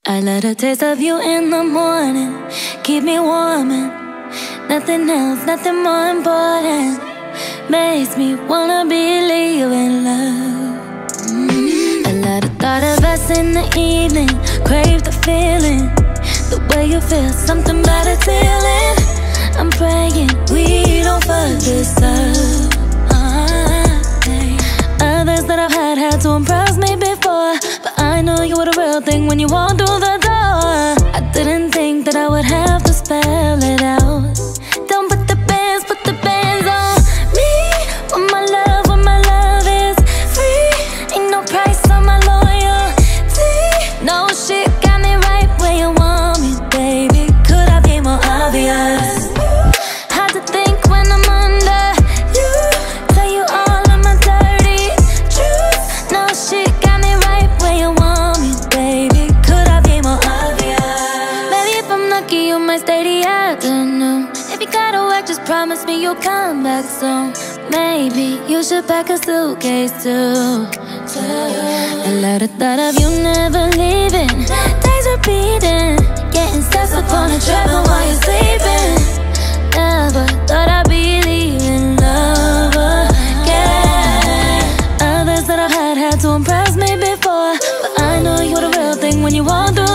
I let a taste of you in the morning keep me warming. Nothing else, nothing more important makes me wanna believe in love. I let the thought of us in the evening crave the feeling. The way you feel, something about a feeling. I'm praying we don't fuck this up. Others that I've had to impress me before, but I know you were the real thing when you walked through the door. I didn't think that I would have to spell it out. Don't put the bands on me. When my love is free. Ain't no price on my loyalty. No shit got me right where you want me, baby. Could I be more obvious? Hard to think when I'm under you. Tell you all of my dirty truth. No shit got me right where you want me, baby. Could I be more obvious? Maybe if I'm lucky you might stay the afternoon. If you gotta work, just promise me you'll come back soon. Maybe you should pack a suitcase too. I love the thought of you never leaving. Days repeating, getting steps up on the treadmill while you're sleeping. Never thought I'd believe in love again. Others that I've had to impress me before, but I know you're the real thing when you walk through